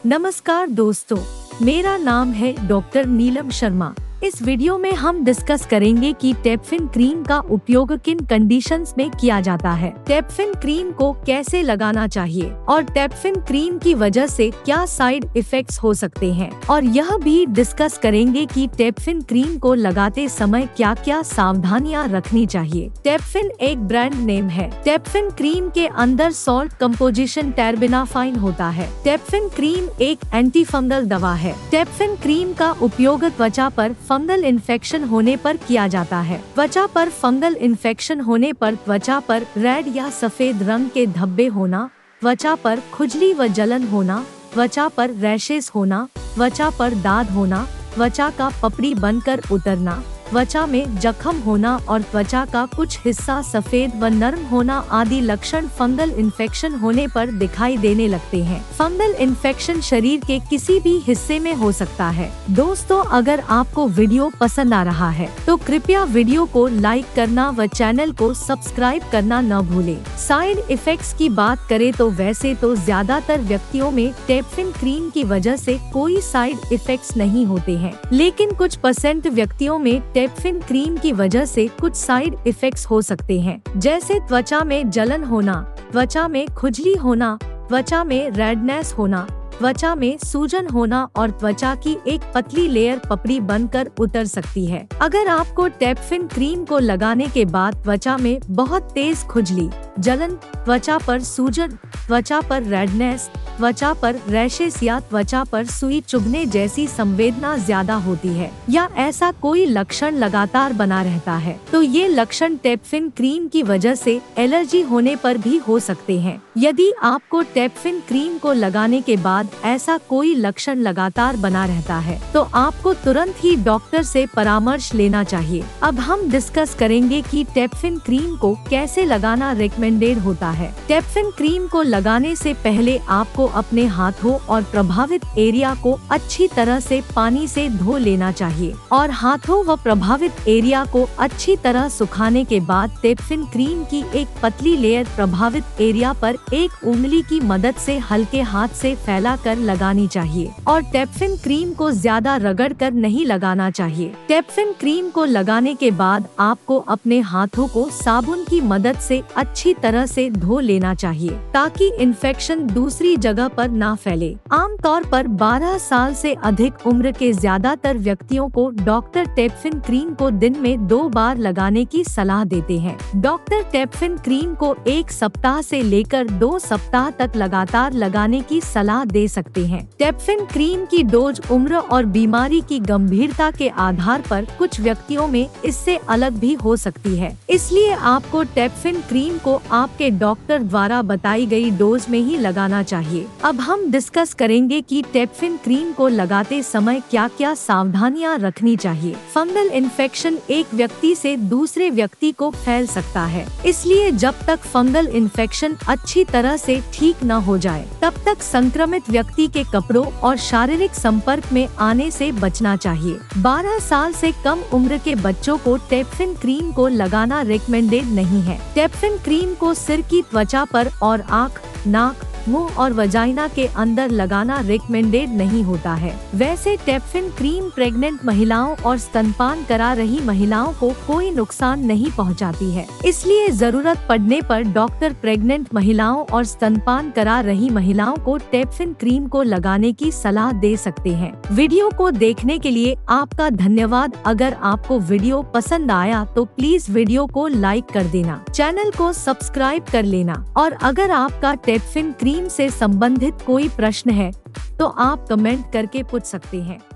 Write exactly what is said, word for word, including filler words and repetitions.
नमस्कार दोस्तों, मेरा नाम है डॉक्टर नीलम शर्मा। इस वीडियो में हम डिस्कस करेंगे कि टेपफिन क्रीम का उपयोग किन कंडीशंस में किया जाता है, टेपफिन क्रीम को कैसे लगाना चाहिए और टेपफिन क्रीम की वजह से क्या साइड इफेक्ट्स हो सकते हैं, और यह भी डिस्कस करेंगे कि टेपफिन क्रीम को लगाते समय क्या क्या सावधानियां रखनी चाहिए। टेपफिन एक ब्रांड नेम है। टेपफिन क्रीम के अंदर सॉल्ट कंपोजिशन टेरबिनाफाइन होता है। टेपफिन क्रीम एक एंटी फंगल दवा है। टेपफिन क्रीम का उपयोग त्वचा पर फंगल इन्फेक्शन होने पर किया जाता है। त्वचा पर फंगल इन्फेक्शन होने पर त्वचा पर रेड या सफेद रंग के धब्बे होना, त्वचा पर खुजली व जलन होना, त्वचा पर रैशेस होना, त्वचा पर दाद होना, त्वचा का पपड़ी बनकर उतरना, त्वचा में जख्म होना और त्वचा का कुछ हिस्सा सफेद व नरम होना आदि लक्षण फंगल इन्फेक्शन होने पर दिखाई देने लगते हैं। फंगल इन्फेक्शन शरीर के किसी भी हिस्से में हो सकता है। दोस्तों, अगर आपको वीडियो पसंद आ रहा है तो कृपया वीडियो को लाइक करना व चैनल को सब्सक्राइब करना न भूलें। साइड इफेक्ट्स की बात करें तो वैसे तो ज्यादातर व्यक्तियों में टेपफिन क्रीम की वजह से कोई साइड इफेक्ट्स नहीं होते हैं, लेकिन कुछ परसेंट व्यक्तियों में टेपफिन क्रीम की वजह से कुछ साइड इफेक्ट्स हो सकते हैं, जैसे त्वचा में जलन होना, त्वचा में खुजली होना, त्वचा में रेडनेस होना, त्वचा में सूजन होना और त्वचा की एक पतली लेयर पपड़ी बनकर उतर सकती है। अगर आपको टेपफिन क्रीम को लगाने के बाद त्वचा में बहुत तेज खुजली, जलन, त्वचा पर सूजन, त्वचा पर रेडनेस, त्वचा पर रैशेस या त्वचा पर सुई चुभने जैसी संवेदना ज्यादा होती है, या ऐसा कोई लक्षण लगातार बना रहता है, तो ये लक्षण टेपफिन क्रीम की वजह से एलर्जी होने पर भी हो सकते हैं। यदि आपको टेपफिन क्रीम को लगाने के बाद ऐसा कोई लक्षण लगातार बना रहता है, तो आपको तुरंत ही डॉक्टर से परामर्श लेना चाहिए। अब हम डिस्कस करेंगे कि टेपफिन क्रीम को कैसे लगाना रिकमेंडेड होता है। टेपफिन क्रीम को लगाने से पहले आपको अपने हाथों और प्रभावित एरिया को अच्छी तरह से पानी से धो लेना चाहिए, और हाथों व प्रभावित एरिया को अच्छी तरह सुखाने के बाद टेपफिन क्रीम की एक पतली लेयर प्रभावित एरिया पर एक उंगली की मदद से हल्के हाथ से फैला कर लगानी चाहिए, और टेपफिन क्रीम को ज्यादा रगड़ कर नहीं लगाना चाहिए। टेपफिन क्रीम को लगाने के बाद आपको अपने हाथों को साबुन की मदद से अच्छी तरह से धो लेना चाहिए, ताकि इन्फेक्शन दूसरी जगह पर ना फैले। आमतौर पर बारह साल से अधिक उम्र के ज्यादातर व्यक्तियों को डॉक्टर टेपफिन क्रीम को दिन में दो बार लगाने की सलाह देते हैं। डॉक्टर टेपफिन क्रीम को एक सप्ताह से लेकर दो सप्ताह तक लगातार लगाने की सलाह दे सकते हैं। टेपफिन क्रीम की डोज उम्र और बीमारी की गंभीरता के आधार पर कुछ व्यक्तियों में इससे अलग भी हो सकती है, इसलिए आपको टेपफिन क्रीम को आपके डॉक्टर द्वारा बताई गई डोज में ही लगाना चाहिए। अब हम डिस्कस करेंगे कि टेपफिन क्रीम को लगाते समय क्या क्या सावधानियां रखनी चाहिए। फंगल इन्फेक्शन एक व्यक्ति से दूसरे व्यक्ति को फैल सकता है, इसलिए जब तक फंगल इन्फेक्शन अच्छी तरह से ठीक न हो जाए, तब तक संक्रमित व्यक्ति के कपड़ों और शारीरिक संपर्क में आने से बचना चाहिए। बारह साल से कम उम्र के बच्चों को टेपफिन क्रीम को लगाना रिकमेंडेड नहीं है। टेपफिन क्रीम को सिर की त्वचा पर और आँख, नाक, मुंह और वजाइना के अंदर लगाना रिकमेंडेड नहीं होता है। वैसे टेपफिन क्रीम प्रेग्नेंट महिलाओं और स्तनपान करा रही महिलाओं को कोई नुकसान नहीं पहुंचाती है, इसलिए जरूरत पड़ने पर डॉक्टर प्रेग्नेंट महिलाओं और स्तनपान करा रही महिलाओं को टेपफिन क्रीम को लगाने की सलाह दे सकते हैं। वीडियो को देखने के लिए आपका धन्यवाद। अगर आपको वीडियो पसंद आया तो प्लीज वीडियो को लाइक कर देना, चैनल को सब्सक्राइब कर लेना, और अगर आपका टेपफिन क्रीम से संबंधित कोई प्रश्न है तो आप कमेंट करके पूछ सकते हैं।